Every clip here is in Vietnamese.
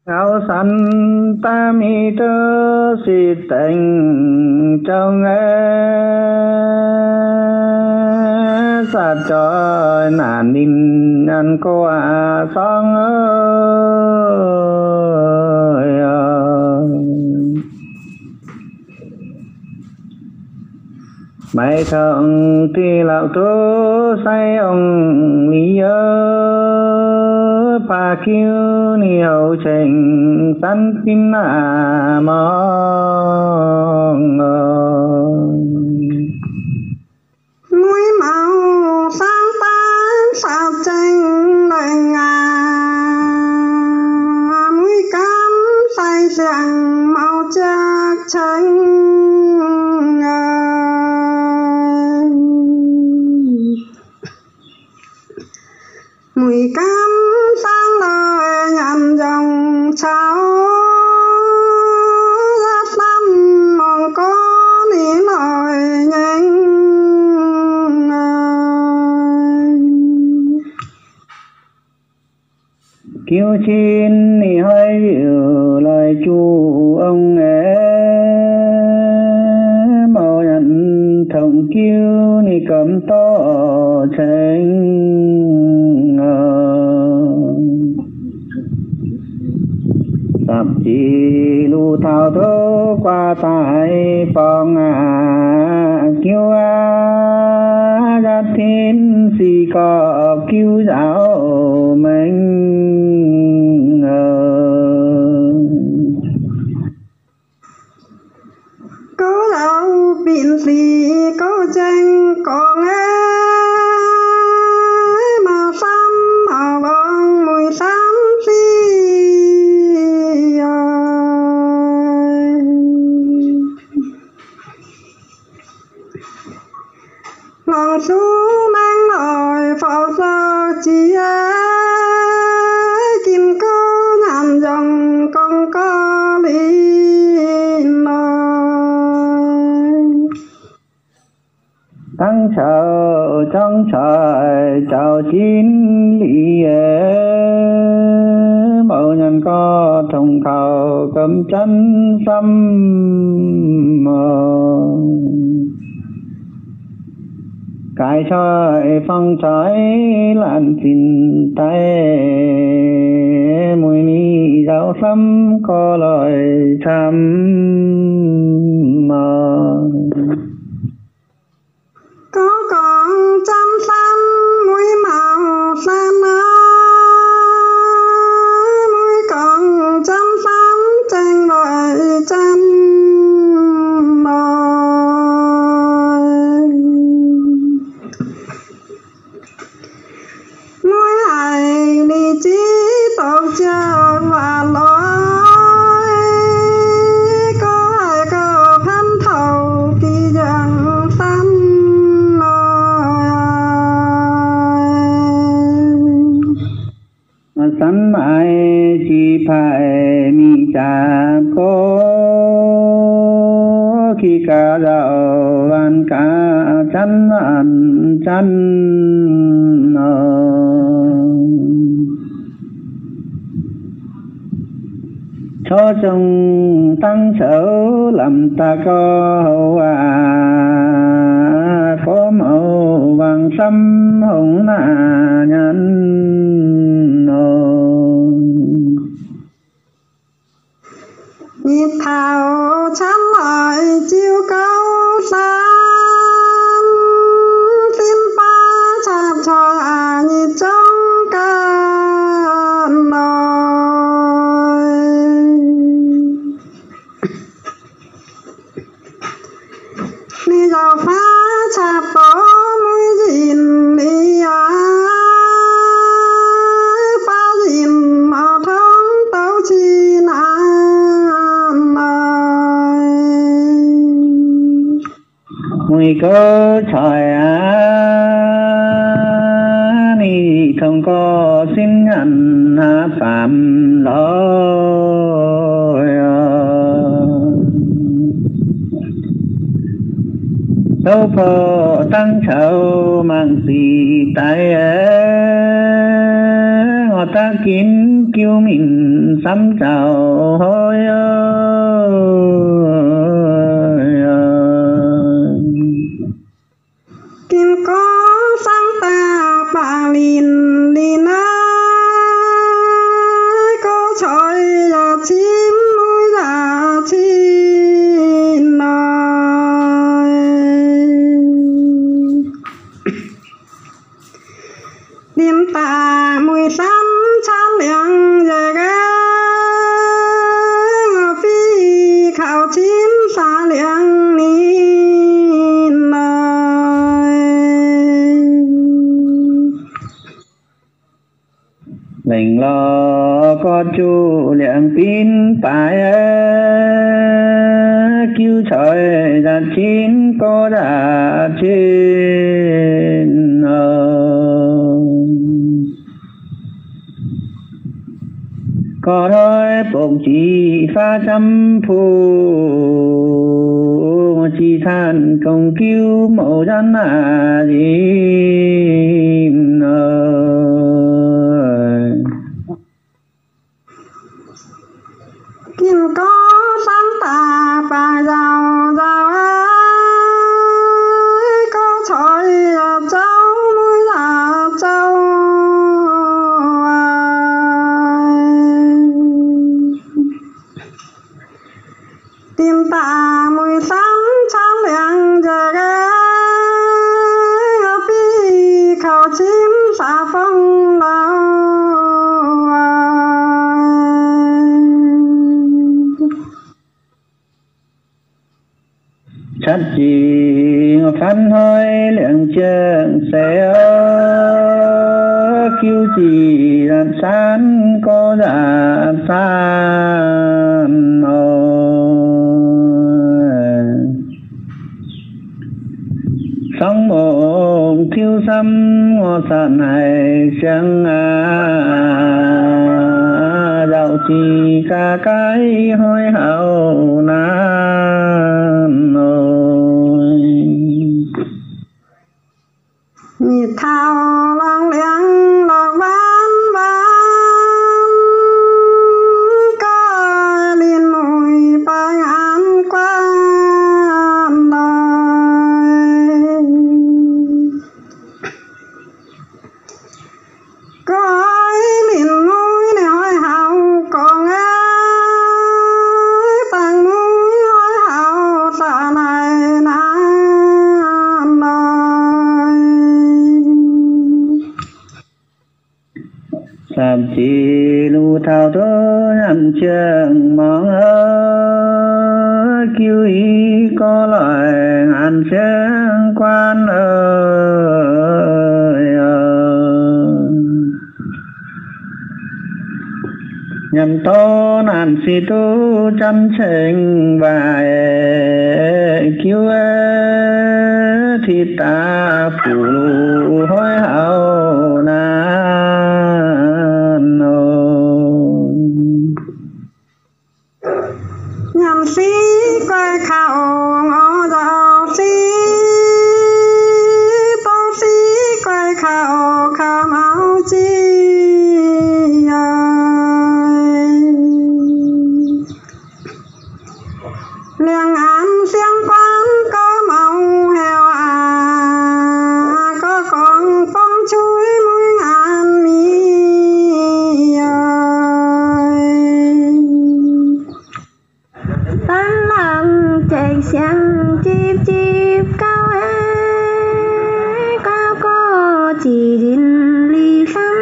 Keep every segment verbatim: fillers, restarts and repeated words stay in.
áo xanh ta mi tơ si tình trong ế sa cho nàn ninh ăn cô à song ơi mày thượng thì lão tố say ông lý ơ pa kiêu ni hậu trình sanh tin à mong mũi màu sáng tán sao tranh lời ngà mũi cam say rằng màu chắc tranh mùi cam sáng lời nhằm dòng sao rất năm mong có ní lời nhanh kiêu chín ni hơi dịu lời chu ông ấy màu nhận thông kiêu ni cầm to tranh tập chỉ lu thao thố qua tại phòng à kiêu à ra thiên si có kiêu giáo mình có đâu biển gì có tranh còn ấy màu xám màu vàng mùi xám xì lòng xuống mang lời phao sơ chỉ kim cơ nhàn dòng con có lý tăng chờ trong trời chào chín lý mẫu nhân có thông khảo cầm chân xăm cái trời phong trái làn xin tay mùi ni giáo xăm có lời chăm có còn trăm xăm mũi màu xanh mũi còn trăm xăm tranh loại trăm mũi hài đi chỉ tổ chờ và lối có ai có thân thầu kỳ dần xăm sẵn mãi chỉ phải mi cha có khi cả dạo van cả chăn ăn chăn cho chồng tăng sở làm ta có hậu à có màu vàng xăm hồng nà nhân nhịp thảo chán lại chiêu câu san xin pha chạp cho à nhịp trong cơn nồi đi vào phá chạp có mũi dìn đi à phá dìn màu thông tấu chi nà mùi cơ trời á ni không có xin nhận hạ phạm lỗi đâu phở tăng sâu mang gì tay ta kín kêu mình sắm chào hối kim có sang ta bà lìn lìn ơi có chọi là chim mũi là chim ơi đêm ta mùi sắm chán liang về ghé phi khảo chim xa liang nín ơi mình lo có chú liang pin phải cứu trời ra chín có đã trên có nói bụng chỉ pha trăm phu chỉ than công cứu mẫu dân à gì kim có sáng tà bà giàu giàu ơi có chọi là cháu mũi là cháu tim tạ mùi sắm chán liang giờ ghé phi khảo chim xa phong lao chắc gì phán hơi lượng trường sẽ cứu chỉ làm sáng có giả san sóng mộng thiếu xăm ngõ sàn này chẳng à dạo chỉ cả cái hơi hậu nan nhịp thao lòng liang lọc bán bán coi liên mùi bài án quan đời coi liên mùi này hỏi hào còn ơi bằng mùi hỏi hào xa này nan làm chi lu thao tố nhằm trường mong ơi cứu ý có lời ngàn sáng quan ơi nhằm tô nàn si tu chăm trình và cứu ơi thì ta phụ lù hối hậu na nhằm xí quay khảo ngõ giàu xí tô xí quay khảo khảo máu chi liang án xiang quán có màu heo à có con phong chuối mũi ngàn mi tan làm chạy sang chip chip cao ấy cao có chỉ đến ly xăm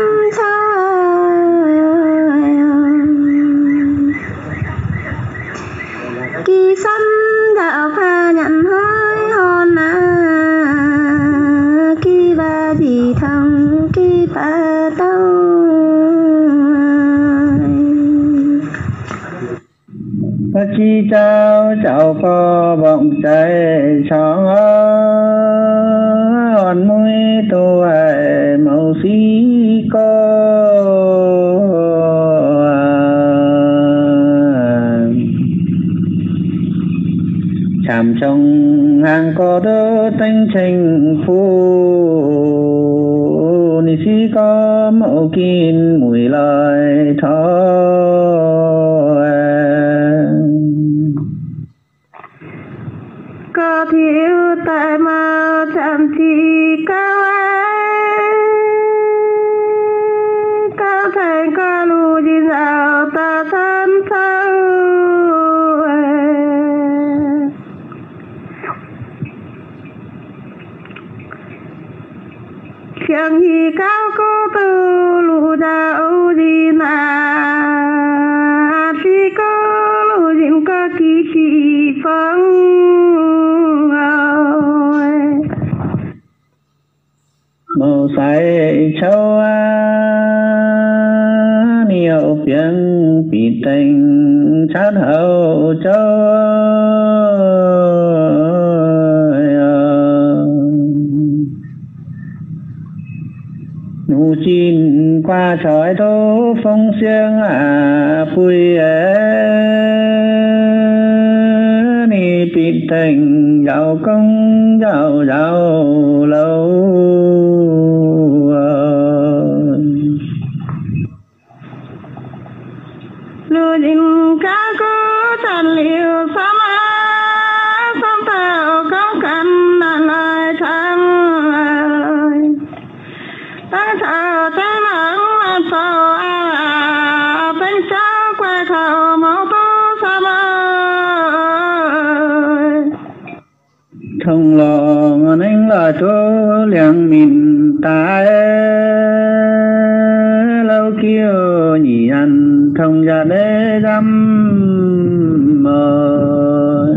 kỳ xăm đạo pha nhận hơi hồn à kỳ ba gì thằng kỳ ba tao có chi trao chào có vọngใจchóng hòn mũi tô ai màu xí có chạm trong hàng có đỡ tanh tranh phu ni xí có mộ kín mùi lời thôi có thiếu tại mà chẳng chỉ cao ấy có thành có lù đi dạo ta thân thâu chẳng gì cao có tư lù dạo đi nà chỉ có lù dìm có kỳ kỳ phong màu say châu á nhiều phiền bị tình chát hậu châu nụ chín qua trời thô phong xiêng à pui é ni bị tình giàu công giàu giàu lâu lưu dình cá cố tràn liều xóm á xóm tàu không cần đàn lời thang lời tăng thảo trái nắng ăn sầu à bên cháu quay khẩu máu tố xóm ơi thông lòng anh là chỗ liền mình ta lâu kêu nhỉ ăn thông ra để dăm mời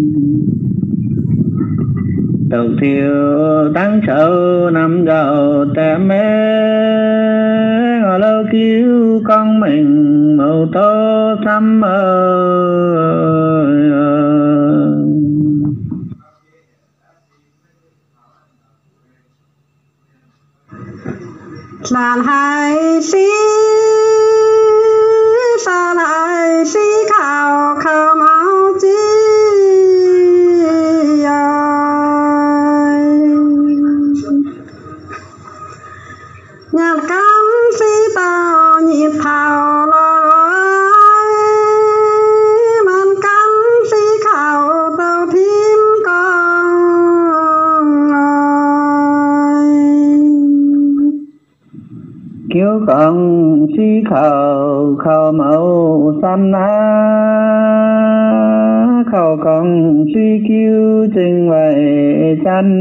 đầu thiêu tăng sâu nằm đầu tem mê ngồi lâu cứu con mình màu tô xăm ơi làn hai xí sa lại xí khảo khờ máu chi nhạc cắm xí tàu nhịp thảo lối man cắm xí khảo tàu thím con kiêu con xí khảo khảo màu xanh á khảo con xí kiêu trình vậy chăn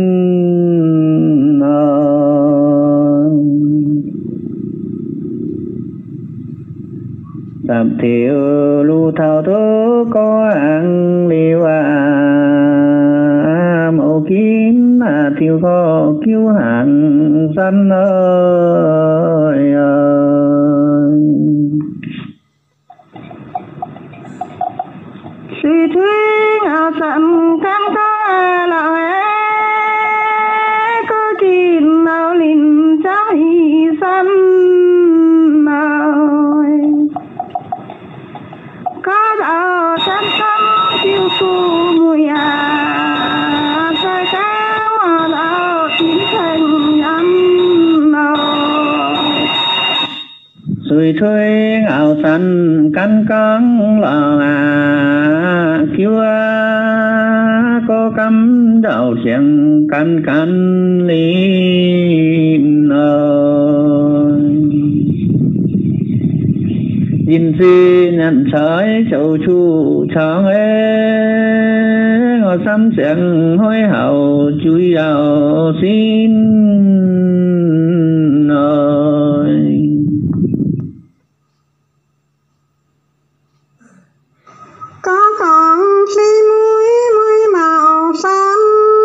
giảm thiểu lưu thao thố có ăn liều à mẫu kín à thiêu có cứu hàng sanh ơi suy thuyết ảo sẵn cam có là hé có chín nào linh cháu hy sanh có đạo chân tâm chiêu tu mùi à sai cá mà đạo tín thành âm suy thuê ảo sanh căn cắn là à cứu à có cắm đạo chuyện căn căn linh ơi nhìn si nhận trái châu chu chẳng ế ngồi xăm chẳng hối hậu chui vào xin ơi có con xí mũi mũi màu xanh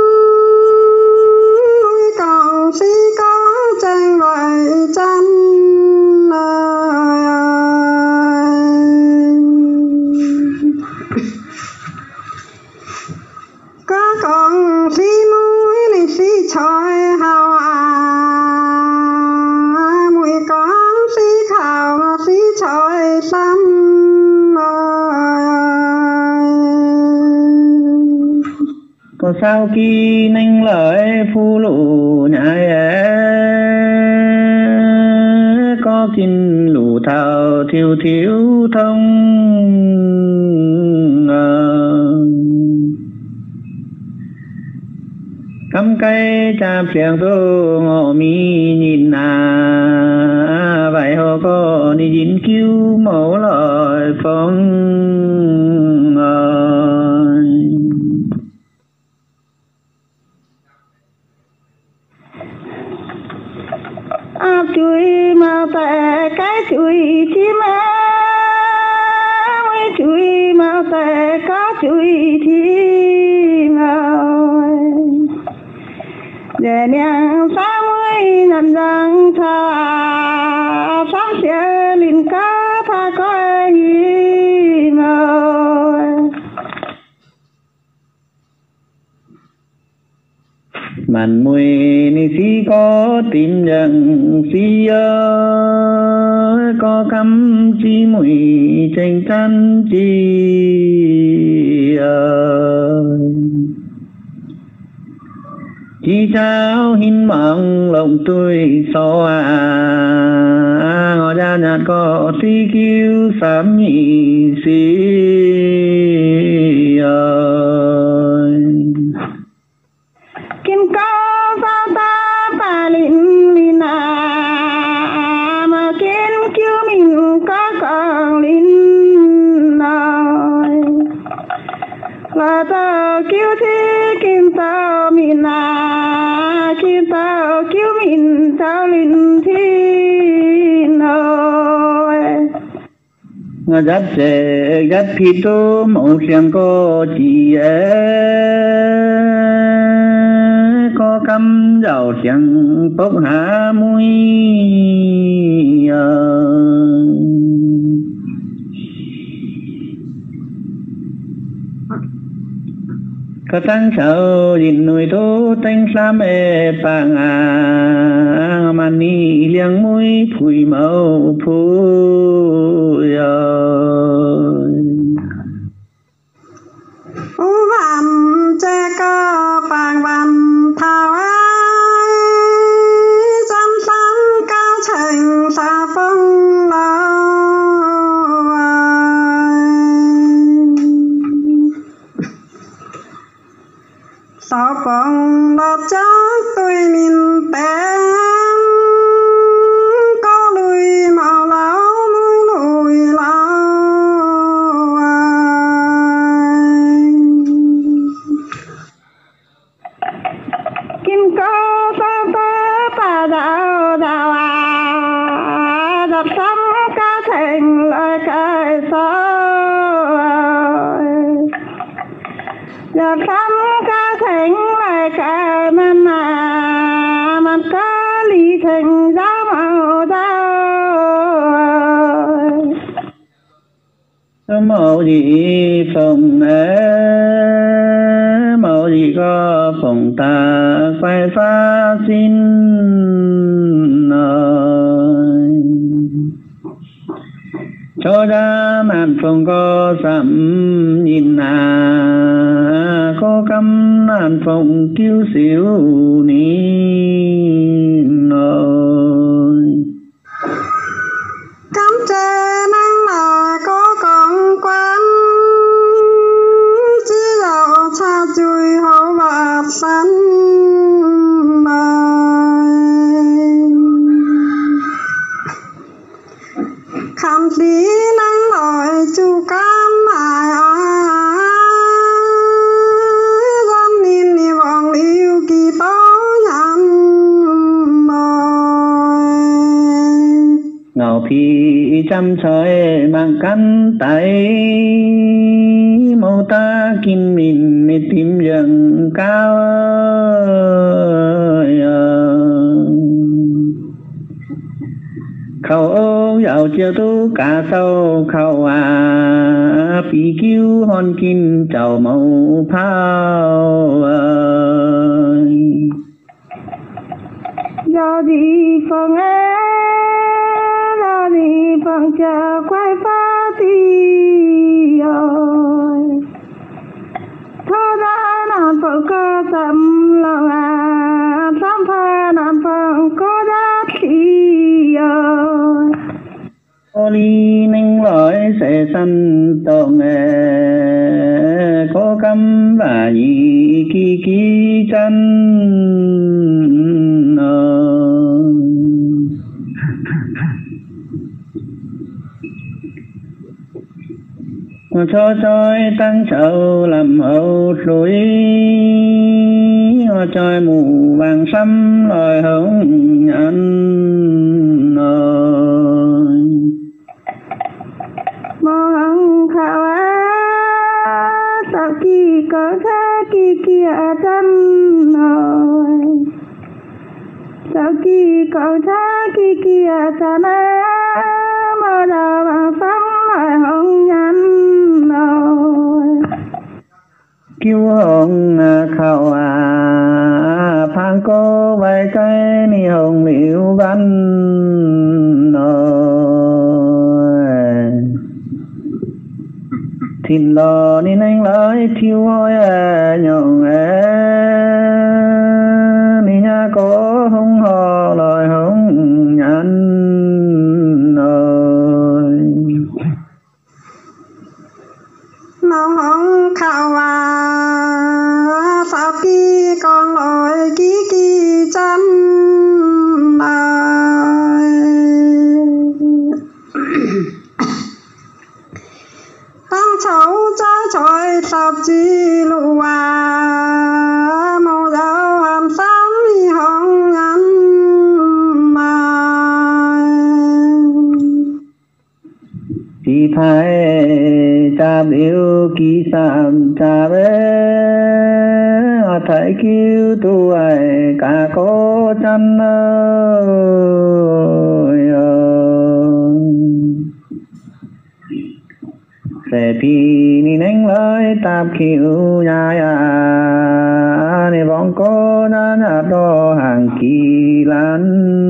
mũi còn xí có chân loại chân có con xí mũi này xí chọi hào à mũi con xí khảo xí chọi xăm có sao khi nanh lời phu lụ nhại kinh lù thao thiêu thiếu thông cắm cây chạm phiền tô ngọ mi nhìn à vậy họ có đi dính cứu mẫu lời phong áp chui mà tại cái chui chim á mấy chui mà tại có chui chim ơi để nhang sa mươi năm răng tha sáng sẽ linh cá tha coi ơi màn mùi ni si có tin rằng si ơi có cắm chi mùi tranh chăn chi ơi chi sao hin mong lòng tôi so à ngõ ra nhạt có si cứu sám nhị si ơi kim cao sa ta ta linh linh à mà kim cứu mình có còn linh nói là ta cứu thế kim tao mình à kim tao cứu mình tao linh thi nói ngã dắt sẽ dắt phi tô mong xem có chị có cắm dầu chẳng bốc hạ mũi có tăng sầu nhìn nuôi thô tanh xa mê bàng à mà ni liang mũi phùi màu phùi u vam che cơ bàng vam thao ai dân sáng cao thành xa phong lao sao phong đợt chắc tôi mình bé có lùi màu lão mũi lùi lão kim cao sa ta ta đạo đạo à đập sắm ca thành lời cái sao đập sắm ca thành lời cái mình à mình có lý thành giáo màu đau màu gì phòng ế màu gì có phòng ta phải phá xin cho ra màn phòng có sắm nhìn à có cắm màn phòng cứu xíu nín rồi cắm tre nắng là có con quan chỉ dạo cha chui hậu bạc sắn khám phí nắng nổi chu cam ai dân nín ni vòng liu kỳ tố nhắm ngào phi chăm soi mang cắn tay màu ta kim mình mê tim dần cao khâu dạo chiều tu cả sâu khâu à phi cứu hòn kim chào màu phao giờ đi phòng ế giờ đi phòng chờ quay phá ti ơi thơ ra nàn phòng cơ sầm lòng à sắm phá nàn phòng cô đáp ti ơi tông có cắm và nhị kỳ kỳ chân cho trôi tăng sầu làm hậu lối trời mù vàng xăm lời hồng nhận mong khảo sao kỳ có thế kỳ kia chân rồi sao kỳ có thế kỳ kia chân mà đã vàng xăm lời hồng nhận kiêu hồng khảo à phang cô vai cái ni hồng liễu văn thìn lò ni anh nói thiêu hôi nhộng ni nha có hông hò lời hông nhắn mong hồng khảo à sao kỳ con lối ký kỳ chân đời tăng cháu trái trôi sạp chi lụ à màu dạo hàm xám mi hồng nhắn chỉ phải cha biểu ký sam cha bé thấy kêu tu ai cả có chân ơi sẽ phi ni nén lời tạp kêu nhà ya ni vong có na na đo hàng kỳ lan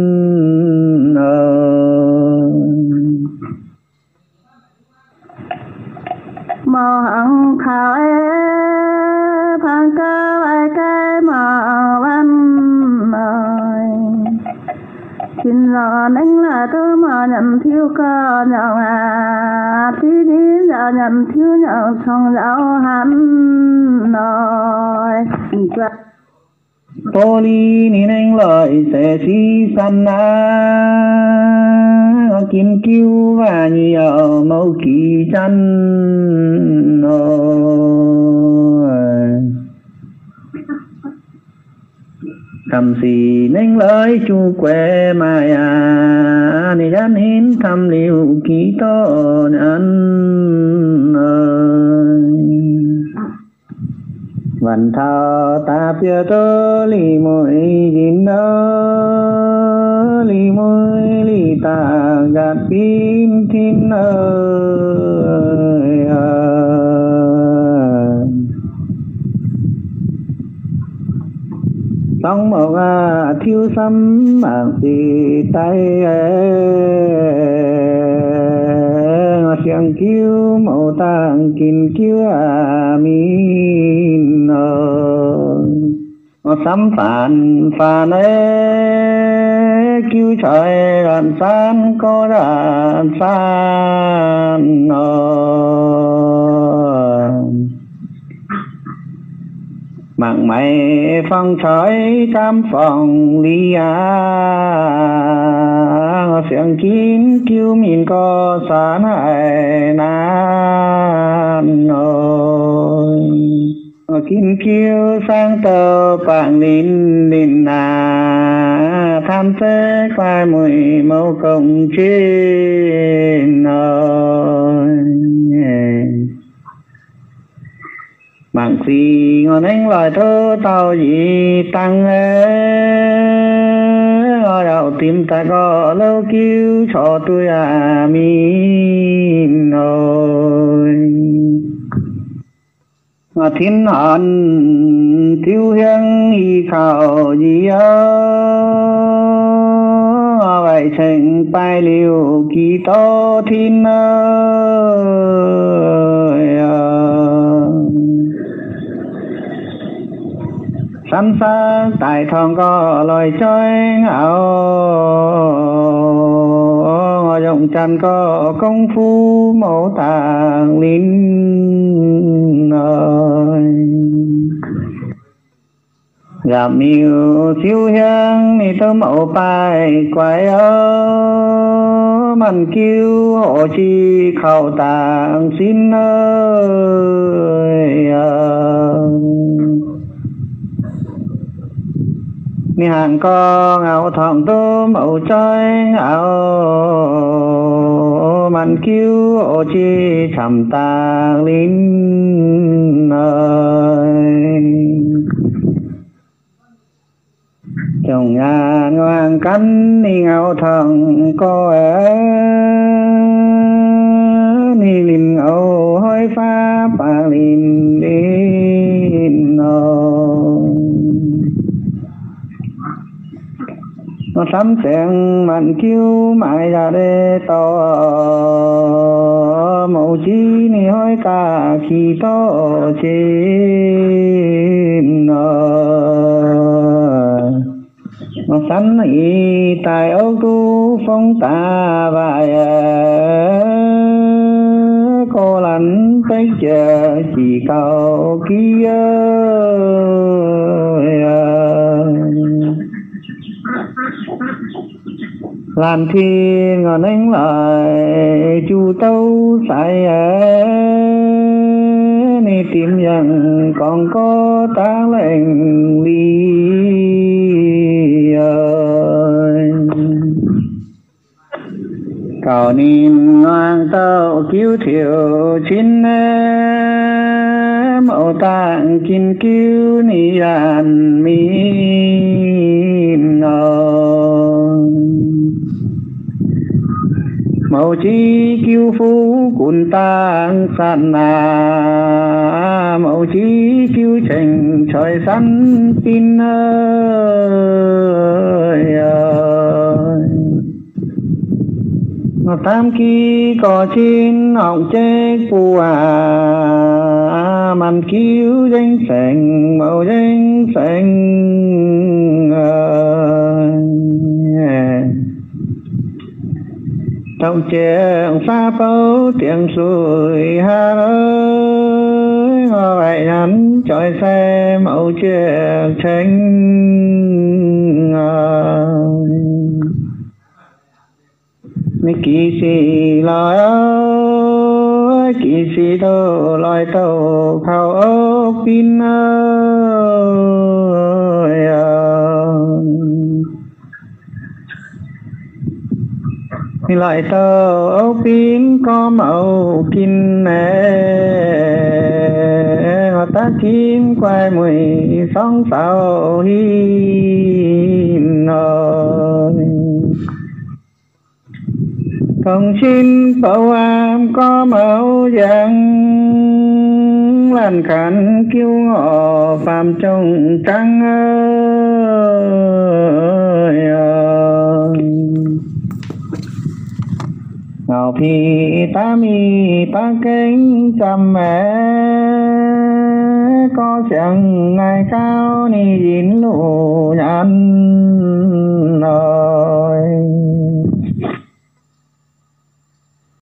mong khảo phang cơ ai cái mong văn mời xin lo anh là tôi mà nhận thiếu cơ nhau à tí đi giờ nhận thiếu nhau trong giáo hắn nói tô ly ni anh lời sẽ si san na kim kiêu và nhiều mẫu kỳ chân thầm xì nên lời chu quê mai à ni dán hin thầm liu ký to nhân vần thao ta phía tơ lì môi dính đơ lì môi lì ta gạt pin thiên ơi sóng màu à thiếu sắm mạng xì tay tiếng kêu màu tang kín kêu à min nó sắm phản phản ấy kêu trời đàn san có đàn san mạng mày phong trời cam phòng ly á tiếng kín kêu mình có xa này nan ơi kín kêu sang tờ bảng linh linh à tham thế quay mùi mẫu công trên ơi mạng gì ngon anh lời thơ tao gì tăng ở đầu tim ta có lâu kêu cho tôi à min ơi ngọt thiên hòn thiếu hiang y khảo gì ơ vậy thành bài liều kỳ to thiên ơi sẵn sàng tại thong có lời chơi ngạo chồng chẳng có công phu mẫu tàng linh ơi giảm yêu siêu hương ni tơ mẫu bài quay ơ mình kêu hộ chi khẩu tàng xin ơi ni hàng con áo thòng tơ mẫu trai áo mình kêu hộ chi chầm tàng linh ơi chồng nhà ngoan cánh ni ngao thằng có ở ni linh ngao hoi pha pa linh linh nó sắm sen mạnh kêu mãi ra để to mẫu chi ni hoi cả khi to trên nó sánh ý tài ấu tu phong ta vài cô lạnh tới chờ chỉ cầu kia làm thiên ngọn ánh lại chu tâu sai ni tìm rằng còn có ta lệnh đi cầu niệm ngoan tâu cứu thiểu chín mẫu tạng kinh cứu ni an min mẫu chi cứu phú cùn tạng san na mẫu chi cứu trình trời sắn tin ơi nó tam kỳ có chín học chết phù à mình cứu danh sành mẫu danh sành trong trường xa bấu tiếng suối hà ơi ngò vậy nhắn trọi xe mẫu trường tranh mi kỳ sĩ lòi ơi kỳ sĩ thô lòi tàu khao ốc pin ơi mi lòi tàu ốc pin có màu kinh nè ngọt ta kim quay mùi sóng sao hin ơi không xin bảo am có mẫu dạng làn khăn kêu ngọ phàm trong trăng ơi ngọc thì ta mi ta cánh trăm mẹ có chẳng ngày cao ni dính lộ